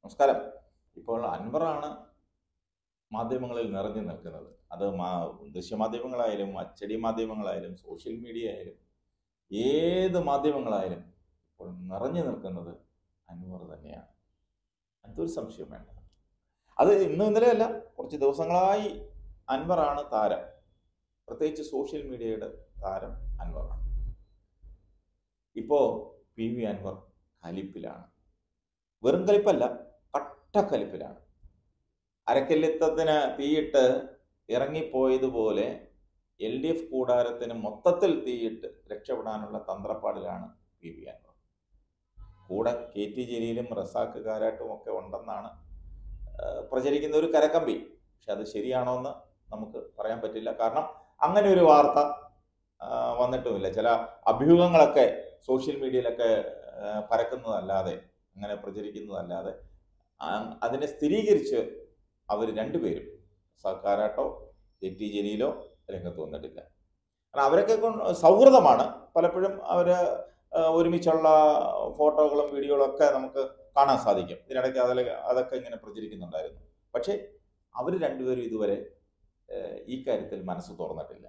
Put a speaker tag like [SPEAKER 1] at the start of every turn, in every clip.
[SPEAKER 1] നമസ്കാരം. ഇപ്പോൾ അൻവറാണ് മാധ്യമങ്ങളിൽ നിറഞ്ഞു നിൽക്കുന്നത്. അത് ദൃശ്യമാധ്യമങ്ങളായാലും അച്ചടി മാധ്യമങ്ങളായാലും സോഷ്യൽ മീഡിയ ആയാലും ഏത് മാധ്യമങ്ങളായാലും ഇപ്പോൾ നിറഞ്ഞു നിൽക്കുന്നത് അൻവർ തന്നെയാണ്. അതൊരു സംശയം വേണ്ട. അത് ഇന്നും ഇന്നലെയല്ല, കുറച്ച് ദിവസങ്ങളായി അൻവറാണ് താരം. പ്രത്യേകിച്ച് സോഷ്യൽ മീഡിയയുടെ താരം അൻവറാണ്. ഇപ്പോൾ പി വി അൻവർ കലിപ്പിലാണ്. വെറും കലിപ്പല്ല, കട്ടക്കലിപ്പിലാണ്. അരക്കല്ലിത്തത്തിന് തീയിട്ട് ഇറങ്ങിപ്പോയതുപോലെ LDF കൂടാരത്തിന് മൊത്തത്തിൽ തീയിട്ട് രക്ഷപ്പെടാനുള്ള തന്ത്രപ്പാടിലാണ് പി വി അൻവർ. കൂടെ KT ജലീലും റസാഖ് കാരാട്ടും ഒക്കെ ഉണ്ടെന്നാണ് പ്രചരിക്കുന്ന ഒരു കരക്കമ്പി. പക്ഷെ അത് ശരിയാണോ എന്ന് നമുക്ക് പറയാൻ പറ്റില്ല. കാരണം അങ്ങനെ ഒരു വാർത്ത വന്നിട്ടുമില്ല. ചില അഭ്യൂഹങ്ങളൊക്കെ സോഷ്യൽ മീഡിയയിലൊക്കെ പരക്കുന്നതല്ലാതെ, അങ്ങനെ പ്രചരിക്കുന്നതല്ലാതെ അതിനെ സ്ഥിരീകരിച്ച് അവർ രണ്ടുപേരും, റസാഖ് കാരാട്ടോ KT ജലീലോ രംഗത്ത് വന്നിട്ടില്ല. കാരണം അവരൊക്കെ സൗഹൃദമാണ്. പലപ്പോഴും അവർ ഒരുമിച്ചുള്ള ഫോട്ടോകളും വീഡിയോകളും ഒക്കെ നമുക്ക് കാണാൻ സാധിക്കും. ഇതിനിടയ്ക്ക് അതൊക്കെ ഇങ്ങനെ പ്രചരിക്കുന്നുണ്ടായിരുന്നു. പക്ഷേ അവർ രണ്ടുപേരും ഇതുവരെ ഈ കാര്യത്തിൽ മനസ്സ് തുറന്നിട്ടില്ല.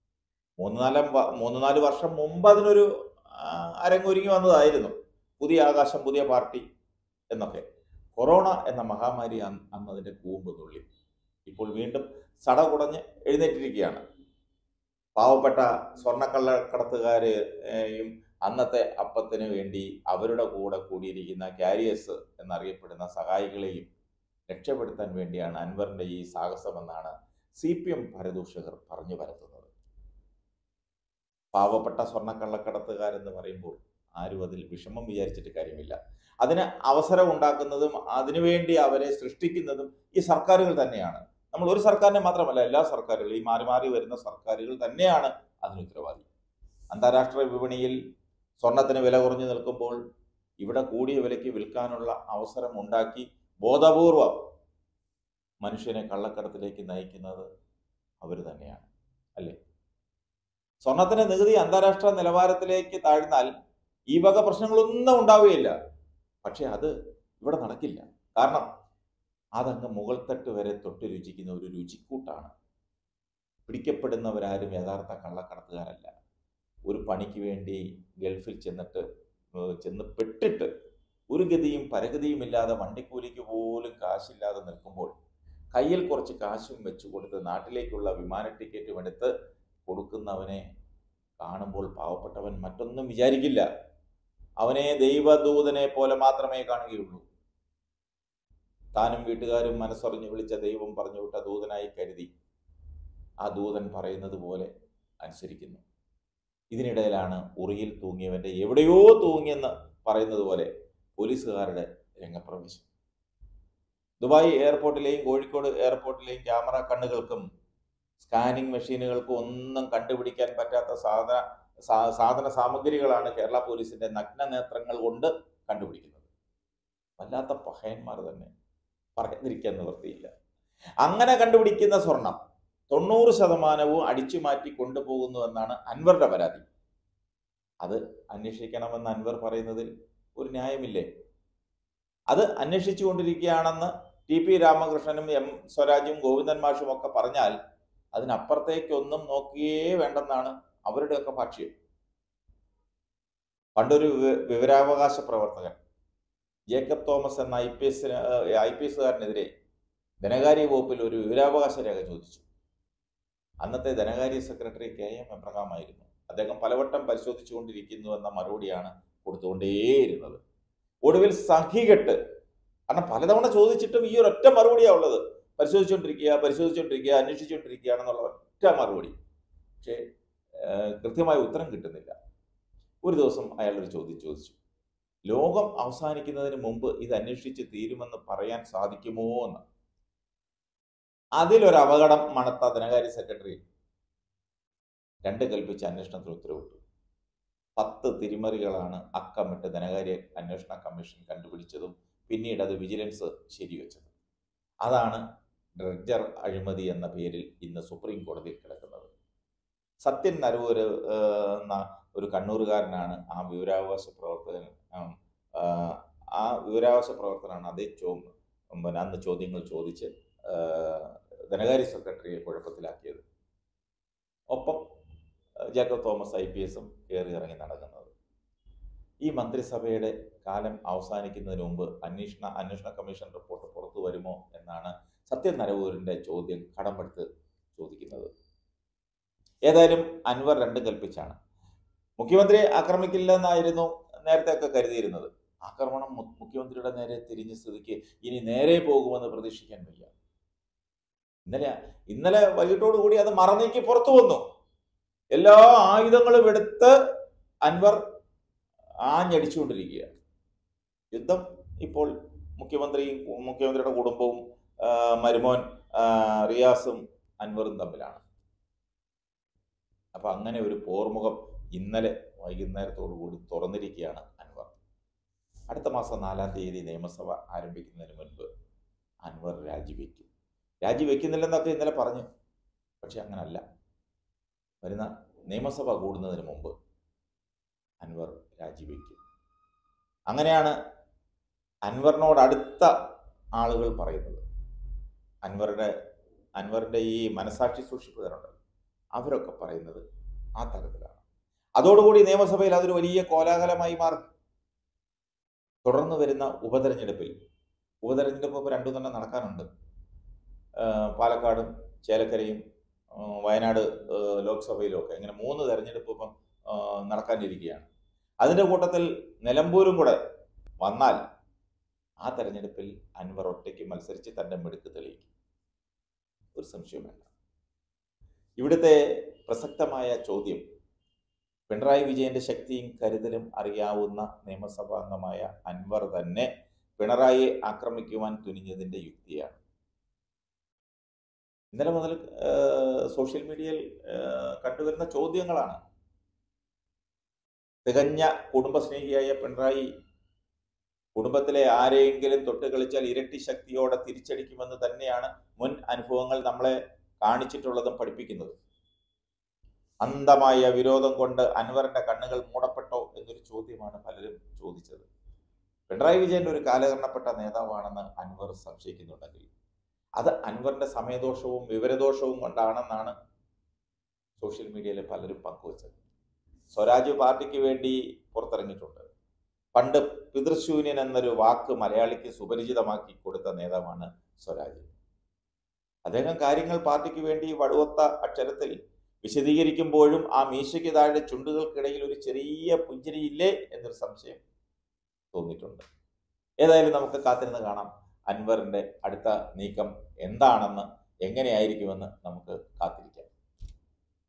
[SPEAKER 1] 3-4 വർഷം മുമ്പ് അതിനൊരു അരങ്ങൊരുങ്ങി വന്നതായിരുന്നു. പുതിയ ആകാശം, പുതിയ പാർട്ടി എന്നൊക്കെ. കൊറോണ എന്ന മഹാമാരി അന്നതിൻ്റെ കൂമ്പ് തുള്ളി. ഇപ്പോൾ വീണ്ടും സടകുടഞ്ഞ് എഴുന്നേറ്റിരിക്കുകയാണ്. പാവപ്പെട്ട സ്വർണ്ണക്കള്ളക്കടത്തുകാരെയും അന്നത്തെ അപ്പത്തിന് വേണ്ടി അവരുടെ കൂടെ കൂടിയിരിക്കുന്ന കാരിയേഴ്സ് എന്നറിയപ്പെടുന്ന സഹായികളെയും രക്ഷപ്പെടുത്താൻ വേണ്ടിയാണ് അൻവറിൻ്റെ ഈ സാഹസമെന്നാണ് CPM പരദൂഷകർ പറഞ്ഞു പരത്തുന്നത്. പാവപ്പെട്ട സ്വർണ്ണക്കള്ളക്കടത്തുകാരെന്ന് പറയുമ്പോൾ ആരും അതിൽ വിഷമം വിചാരിച്ചിട്ട് കാര്യമില്ല. അതിന് അവസരം ഉണ്ടാക്കുന്നതും അതിനുവേണ്ടി അവരെ സൃഷ്ടിക്കുന്നതും ഈ സർക്കാരുകൾ തന്നെയാണ്. നമ്മൾ ഒരു സർക്കാരിനെ മാത്രമല്ല, എല്ലാ സർക്കാരുകളും, ഈ മാറി മാറി വരുന്ന സർക്കാരുകൾ തന്നെയാണ് അതിന് ഉത്തരവാദി. അന്താരാഷ്ട്ര വിപണിയിൽ സ്വർണത്തിന് വില കുറഞ്ഞു നിൽക്കുമ്പോൾ ഇവിടെ കൂടിയ വിലയ്ക്ക് വിൽക്കാനുള്ള അവസരം ഉണ്ടാക്കി ബോധപൂർവം മനുഷ്യനെ കള്ളക്കടത്തിലേക്ക് നയിക്കുന്നത് അവർ തന്നെയാണ്, അല്ലേ? സ്വർണത്തിന് നികുതി അന്താരാഷ്ട്ര നിലവാരത്തിലേക്ക് താഴ്ന്നാൽ ഈ വക പ്രശ്നങ്ങളൊന്നും ഉണ്ടാവുകയില്ല. പക്ഷെ അത് ഇവിടെ നടക്കില്ല. കാരണം അതങ്ങ് മുകൾ തട്ട് വരെ തൊട്ട് രുചിക്കുന്ന ഒരു രുചിക്കൂട്ടാണ്. പിടിക്കപ്പെടുന്നവരാരും യഥാർത്ഥ കള്ളക്കടത്തുകാരല്ല. ഒരു പണിക്ക് വേണ്ടി ഗൾഫിൽ ചെന്ന് പെട്ടിട്ട് ഒരു ഗതിയും പരഗതിയും ഇല്ലാതെ വണ്ടിക്കൂലിക്ക് പോലും കാശില്ലാതെ നിൽക്കുമ്പോൾ കയ്യിൽ കുറച്ച് കാശും വെച്ചു കൊടുത്ത് നാട്ടിലേക്കുള്ള വിമാന ടിക്കറ്റും എടുത്ത് കൊടുക്കുന്നവനെ കാണുമ്പോൾ പാവപ്പെട്ടവൻ മറ്റൊന്നും വിചാരിക്കില്ല. അവനെ ദൈവദൂതനെ പോലെ മാത്രമേ കാണുകയുള്ളൂ. താനും വീട്ടുകാരും മനസ്സറിഞ്ഞു വിളിച്ച ദൈവം പറഞ്ഞു വിട്ട ദൂതനായി കരുതി ആ ദൂതൻ പറയുന്നത് പോലെ അനുസരിക്കുന്നു. ഇതിനിടയിലാണ് ഉറിയിൽ തൂങ്ങിയവന്റെ എവിടെയോ തൂങ്ങിയെന്ന് പറയുന്നത് പോലെ പോലീസുകാരുടെ രംഗപ്രവേശം. ദുബായ് എയർപോർട്ടിലെയും കോഴിക്കോട് എയർപോർട്ടിലെയും ക്യാമറ കണ്ണുകൾക്കും സ്കാനിങ് മെഷീനുകൾക്കും ഒന്നും കണ്ടുപിടിക്കാൻ പറ്റാത്ത സാധന സാമഗ്രികളാണ് കേരള പോലീസിന്റെ നഗ്ന നേത്രങ്ങൾ കൊണ്ട് കണ്ടുപിടിക്കുന്നത്. വല്ലാത്ത പഹയന്മാർ തന്നെ, പറയാതിരിക്കാൻ നിവൃത്തിയില്ല. അങ്ങനെ കണ്ടുപിടിക്കുന്ന സ്വർണം 90% അടിച്ചു മാറ്റി കൊണ്ടുപോകുന്നു എന്നാണ് അൻവറുടെ പരാതി. അത് അന്വേഷിക്കണമെന്ന് അൻവർ പറയുന്നതിൽ ഒരു ന്യായമില്ലേ? അത് അന്വേഷിച്ചു കൊണ്ടിരിക്കുകയാണെന്ന് TP രാമകൃഷ്ണനും M സ്വരാജും ഗോവിന്ദൻ മാഷും ഒക്കെ പറഞ്ഞാൽ അതിനപ്പുറത്തേക്കൊന്നും നോക്കിയേ വേണ്ടെന്നാണ് അവരുടെയൊക്കെ ഭാഷ്യം. പണ്ടൊരു വിവരാവകാശ പ്രവർത്തകൻ ജേക്കബ് തോമസ് എന്ന IPS കാരനെതിരെ ധനകാര്യ വകുപ്പിൽ ഒരു വിവരാവകാശ രേഖ ചോദിച്ചു. അന്നത്തെ ധനകാര്യ സെക്രട്ടറി KM എബ്രഹാം ആയിരുന്നു. അദ്ദേഹം പലവട്ടം പരിശോധിച്ചുകൊണ്ടിരിക്കുന്നു എന്ന മറുപടിയാണ് കൊടുത്തുകൊണ്ടേയിരുന്നത്. ഒടുവിൽ സഹികെട്ട്, കാരണം പലതവണ ചോദിച്ചിട്ടും ഈ ഒരൊറ്റ മറുപടിയാണ് ഉള്ളത്: പരിശോധിച്ചുകൊണ്ടിരിക്കുക, അന്വേഷിച്ചുകൊണ്ടിരിക്കുകയാണെന്നുള്ള ഒറ്റ മറുപടി. പക്ഷേ കൃത്യമായ ഉത്തരം കിട്ടുന്നില്ല. ഒരു ദിവസം അയാളൊരു ചോദ്യം ചോദിച്ചു: ലോകം അവസാനിക്കുന്നതിന് മുമ്പ് ഇത് അന്വേഷിച്ച് തീരുമെന്ന് പറയാൻ സാധിക്കുമോ എന്ന്. അതിലൊരു അപകടം മണത്ത ധനകാര്യ സെക്രട്ടറി 2 കൽപ്പിച്ച് അന്വേഷണത്തിന് ഉത്തരവിട്ടു. 10 തിരിമറികളാണ് അക്കമിട്ട് ധനകാര്യ അന്വേഷണ കമ്മീഷൻ കണ്ടുപിടിച്ചതും പിന്നീട് അത് വിജിലൻസ് ശരിവെച്ചത്. അതാണ് ഡ്രഡ്ജർ അഴിമതി എന്ന പേരിൽ ഇന്ന് സുപ്രീം കോടതിയിൽ കിടക്കുന്നത്. സത്യൻ നരൂര് എന്ന ഒരു കണ്ണൂരുകാരനാണ് ആ വിവരാവകാശ പ്രവർത്തകൻ ആ വിവരാവകാശ പ്രവർത്തനമാണ് അതേ അന്ന് ചോദ്യങ്ങൾ ചോദിച്ച് ധനകാര്യ സെക്രട്ടറിയെ കുഴപ്പത്തിലാക്കിയത്. ഒപ്പം ജേക്കബ് തോമസ് IPS കയറി ഇറങ്ങി നടക്കുന്നത്. ഈ മന്ത്രിസഭയുടെ കാലം അവസാനിക്കുന്നതിന് മുമ്പ് അന്വേഷണ കമ്മീഷൻ റിപ്പോർട്ട് പുറത്തു വരുമോ എന്നാണ് സത്യൻ നരവൂരിൻ്റെ ചോദ്യം കടമെടുത്ത് ചോദിക്കുന്നത്. ഏതായാലും അൻവർ രണ്ടും കൽപ്പിച്ചാണ്. മുഖ്യമന്ത്രിയെ ആക്രമിക്കില്ലെന്നായിരുന്നു നേരത്തെ ഒക്കെ കരുതിയിരുന്നത്. ആക്രമണം മുഖ്യമന്ത്രിയുടെ നേരെ തിരിഞ്ഞ സ്ഥിതിക്ക് ഇനി നേരെ പോകുമെന്ന് പ്രതീക്ഷിക്കാൻ വയ്യ. ഇന്നലെ വൈകിട്ടോടുകൂടി അത് മറനീക്കി പുറത്തു വന്നു. എല്ലാ ആയുധങ്ങളും എടുത്ത് അൻവർ ആഞ്ഞടിച്ചുകൊണ്ടിരിക്കുകയാണ്. യുദ്ധം ഇപ്പോൾ മുഖ്യമന്ത്രിയുടെ കുടുംബവും മരുമോൻ റിയാസും അൻവറും തമ്മിലാണ്. അപ്പൊ അങ്ങനെ ഒരു പോർമുഖം ഇന്നലെ വൈകുന്നേരത്തോടു കൂടി തുറന്നിരിക്കുകയാണ് അൻവർ. അടുത്ത മാസം 4-ാം തീയതി നിയമസഭ ആരംഭിക്കുന്നതിന് മുൻപ് അൻവർ രാജിവെക്കുന്നില്ലെന്നൊക്കെ ഇന്നലെ പറഞ്ഞു. പക്ഷെ അങ്ങനല്ല. വരുന്ന നിയമസഭ കൂടുന്നതിന് മുമ്പ് അൻവർ രാജിവെക്കും. അങ്ങനെയാണ് അൻവറിനോട് അടുത്ത ആളുകൾ പറയുന്നത്. അൻവറിന്റെ ഈ മനസാക്ഷി സൂക്ഷിപ്പുകാരുണ്ടല്ലോ, അവരൊക്കെ പറയുന്നത് ആ തരത്തിലാണ്. അതോടുകൂടി നിയമസഭയിൽ അതൊരു വലിയ കോലാഹലമായി മാറും. തുടർന്ന് വരുന്ന ഉപതെരഞ്ഞെടുപ്പ് ഇപ്പോൾ 2 തന്നെ നടക്കാനുണ്ട്. പാലക്കാടും ചേലക്കരയും വയനാട് ലോക്സഭയിലും ഒക്കെ ഇങ്ങനെ 3 തെരഞ്ഞെടുപ്പ് ഇപ്പം നടക്കാനിരിക്കുകയാണ്. അതിൻ്റെ കൂട്ടത്തിൽ നിലമ്പൂരും കൂടെ വന്നാൽ ആ തെരഞ്ഞെടുപ്പിൽ അൻവർ ഒറ്റയ്ക്ക് മത്സരിച്ച് തൻ്റെ മിടുക്ക് തെളിയിക്കും. ഒരു സംശയം വേണ്ട. ഇവിടുത്തെ പ്രസക്തമായ ചോദ്യം, പിണറായി വിജയന്റെ ശക്തിയും കരുതലും അറിയാവുന്ന നിയമസഭാംഗമായ അൻവർ തന്നെ പിണറായിയെ ആക്രമിക്കുവാൻ തുനിഞ്ഞതിന്റെ യുക്തിയാണ്. ഇന്നലെ മുതൽ സോഷ്യൽ മീഡിയയിൽ കണ്ടുവരുന്ന ചോദ്യങ്ങളാണ്. തികഞ്ഞ കുടുംബസ്നേഹിയായ പിണറായി കുടുംബത്തിലെ ആരെയെങ്കിലും തൊട്ട് കളിച്ചാൽ ഇരട്ടി ശക്തിയോടെ തിരിച്ചടിക്കുമെന്ന് തന്നെയാണ് മുൻ അനുഭവങ്ങൾ നമ്മളെ കാണിച്ചിട്ടുള്ളതും പഠിപ്പിക്കുന്നത്. അന്ധമായ വിരോധം കൊണ്ട് അൻവറിന്റെ കണ്ണുകൾ മൂടപ്പെട്ടോ എന്നൊരു ചോദ്യമാണ് പലരും ചോദിച്ചത്. പിണറായി വിജയന്റെ ഒരു കാലഹരണപ്പെട്ട നേതാവാണെന്ന് അൻവർ സംശയിക്കുന്നുണ്ടെങ്കിൽ അത് അൻവറിന്റെ സമയദോഷവും വിവരദോഷവും കൊണ്ടാണെന്നാണ് സോഷ്യൽ മീഡിയയിൽ പലരും പങ്കുവച്ചത്. സ്വരാജ് പാർട്ടിക്ക് വേണ്ടി പുറത്തിറങ്ങിയിട്ടുണ്ട്. പണ്ട് പിതൃശൂന്യൻ എന്നൊരു വാക്ക് മലയാളിക്ക് സുപരിചിതമാക്കി കൊടുത്ത നേതാവാണ് സ്വരാജ്. അദ്ദേഹം കാര്യങ്ങൾ പാർട്ടിക്ക് വേണ്ടി വടുവത്ത അക്ഷരത്തിൽ വിശദീകരിക്കുമ്പോഴും ആ മീശയ്ക്ക് താഴെ ചുണ്ടുകൾക്കിടയിൽ ഒരു ചെറിയ പുഞ്ചിരിയില്ലേ എന്നൊരു സംശയം തോന്നിയിട്ടുണ്ട്. ഏതായാലും നമുക്ക് കാത്തിരുന്ന് കാണാം അൻവറിന്റെ അടുത്ത നീക്കം എന്താണെന്ന്, എങ്ങനെയായിരിക്കുമെന്ന് നമുക്ക്